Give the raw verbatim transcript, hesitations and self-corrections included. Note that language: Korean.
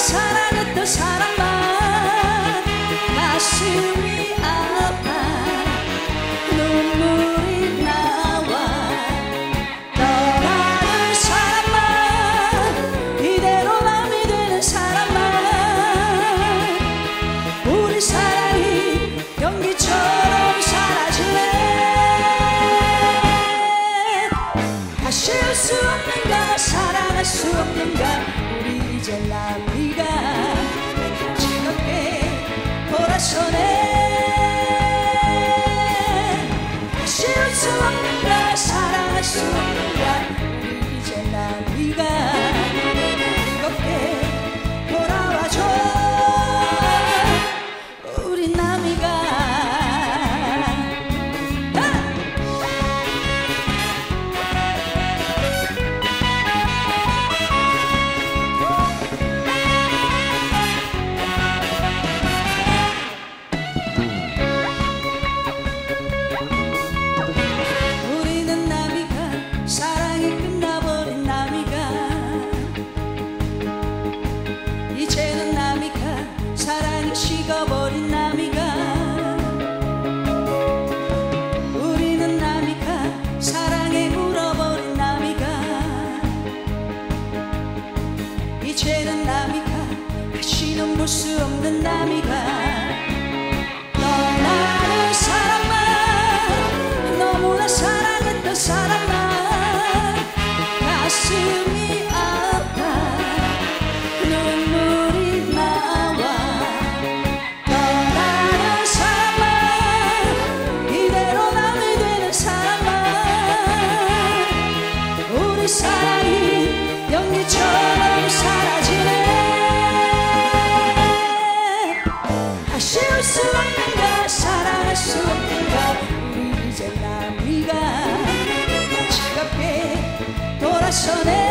사랑했던 사람만 가슴이 아파 눈물이 나와 떠나는 사람만 이대로 남이 되는 사람만 우리 사랑이 연기처럼 사라지네. 다시 올 수 없는가 사랑할 수 없는가 우리 이제 나비가 즐겁게 돌아서네. 다시 올 수 없는가 사랑할 수 없는가 우리 이제 나비가 즐겁게 돌아와줘. 우리 나비가 이제는 나미가 사랑이 식어버린 나미가 우리는 나미가 사랑에 울어버린 나미가 이제는 나미가 다시는 볼 수 없는 나미가 떠나는 사람만 너무나 사랑했던 사람만 가슴이 아파 눈물이 나와 떠나는 사람만 이대로 남이 되는 사람만 우리 사랑이 연기처럼 사라지네. 다시 올 수 없는가 사랑할 수 없는가 우리 이제 나비가 즐겁게 돌아서네.